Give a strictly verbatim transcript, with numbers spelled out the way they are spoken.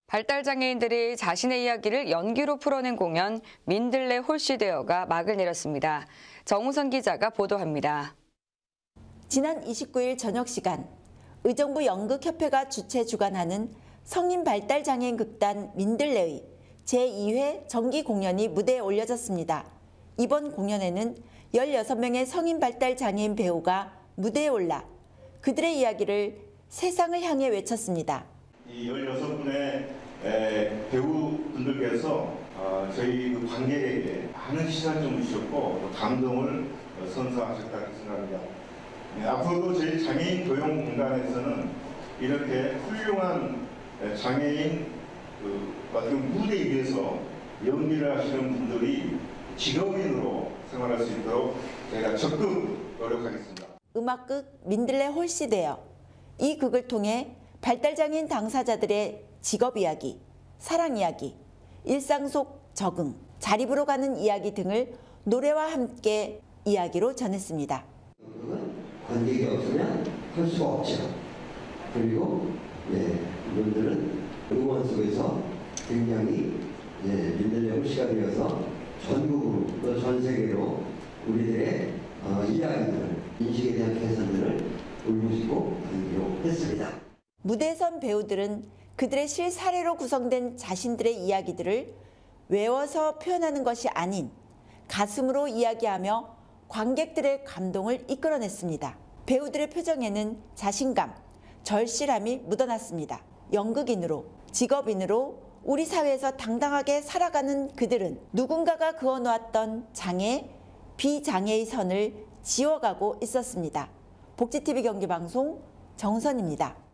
발달장애인들이 자신의 이야기를 연기로 풀어낸 공연 민들레 홀씨되어가 막을 내렸습니다. 정우선 기자가 보도합니다. 지난 이십구일 저녁 시간 의정부 연극협회가 주최 주관하는 성인 발달장애인 극단 민들레의 제이회 정기 공연이 무대에 올려졌습니다. 이번 공연에는 열여섯 명의 성인 발달장애인 배우가 무대에 올라 그들의 이야기를 세상을 향해 외쳤습니다. 이 열여섯 분의 배우분들께서 저희 그 관객에게 많은 시선을 주셨고 또 감동을 선사하셨다고 생각합니다. 앞으로도 저희 장애인 도용 공단에서는 이렇게 훌륭한 장애인 그 어떤 무대 위에서 연기를 하시는 분들이 직업인으로 생활할 수 있도록 저희가 적극 노력하겠습니다. 음악극 민들레 홀씨되어 이 극을 통해 발달장애인 당사자들의 직업 이야기, 사랑 이야기, 일상 속 적응, 자립으로 가는 이야기 등을 노래와 함께 이야기로 전했습니다. 관객이 없으면 할 수가 없죠. 그리고 예, 이분들은 응원 속에서 굉장히 예, 민들레 홀씨가 되어서 전국으로 또 전 세계로 우리들의 어, 이야기들을, 인식에 대한 개선들을 울부짖고 알리기로 했습니다. 무대에 선 배우들은 그들의 실사례로 구성된 자신들의 이야기들을 외워서 표현하는 것이 아닌 가슴으로 이야기하며 관객들의 감동을 이끌어냈습니다. 배우들의 표정에는 자신감, 절실함이 묻어났습니다. 연극인으로, 직업인으로 우리 사회에서 당당하게 살아가는 그들은 누군가가 그어놓았던 장애, 비장애의 선을 지워가고 있었습니다. 복지티비 경기방송 정선입니다.